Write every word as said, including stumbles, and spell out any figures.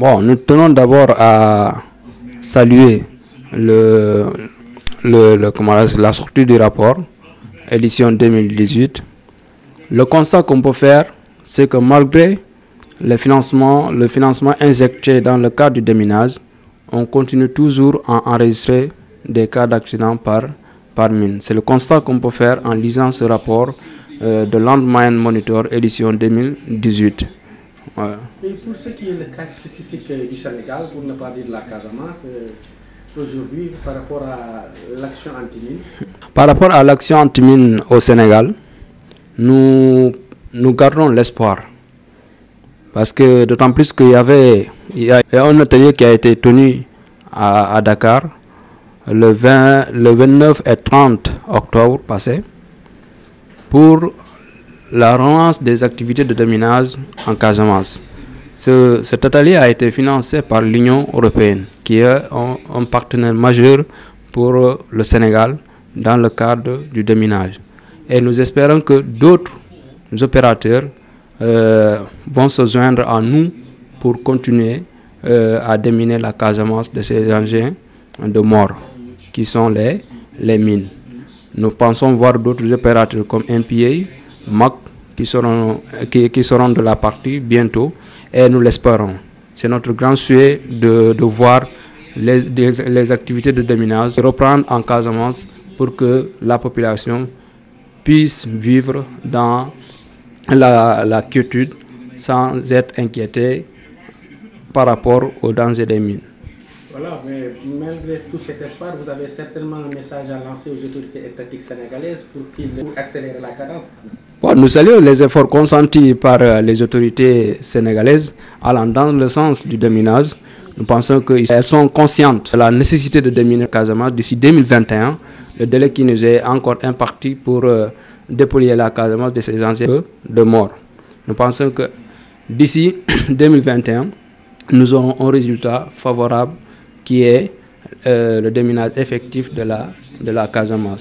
Bon, nous tenons d'abord à saluer le, le, le, comment, la sortie du rapport, édition deux mille dix-huit. Le constat qu'on peut faire, c'est que malgré le financement, le financement injecté dans le cadre du déminage, on continue toujours à enregistrer des cas d'accident par, par mine. C'est le constat qu'on peut faire en lisant ce rapport euh, de Land Mine Monitor, édition deux mille dix-huit. Ouais. Et pour ce qui est le cas spécifique du Sénégal, pour ne pas dire de la Casamance, aujourd'hui, par rapport à l'action anti-mine? Par rapport à l'action anti-mine au Sénégal, nous, nous gardons l'espoir. Parce que d'autant plus qu'il y avait il y a un atelier qui a été tenu à, à Dakar le, vingt, le vingt-neuf et trente octobre passé pour la relance des activités de déminage en Casamance. Ce, cet atelier a été financé par l'Union européenne, qui est un, un partenaire majeur pour le Sénégal dans le cadre du déminage. Et nous espérons que d'autres opérateurs euh, vont se joindre à nous pour continuer euh, à déminer la Casamance de ces engins de mort, qui sont les, les mines. Nous pensons voir d'autres opérateurs comme M P A, M A C, qui seront, qui, qui seront de la partie bientôt, et nous l'espérons. C'est notre grand souhait de, de voir les, les, les activités de déminage reprendre en Casamance pour que la population puisse vivre dans la, la quiétude sans être inquiétée par rapport aux dangers des mines. Voilà, mais malgré tout cet espoir, vous avez certainement un message à lancer aux autorités étatiques sénégalaises pour qu'ils accélèrent la cadence. Bon, nous saluons les efforts consentis par les autorités sénégalaises allant dans le sens du déminage. Nous pensons qu'elles sont conscientes de la nécessité de déminer Casamance d'ici deux mille vingt et un, le délai qui nous est encore imparti pour euh, dépolluer la Casamance de ces engins de mort. Nous pensons que d'ici deux mille vingt et un, nous aurons un résultat favorable qui est euh, le déminage effectif de la, de la Casamance.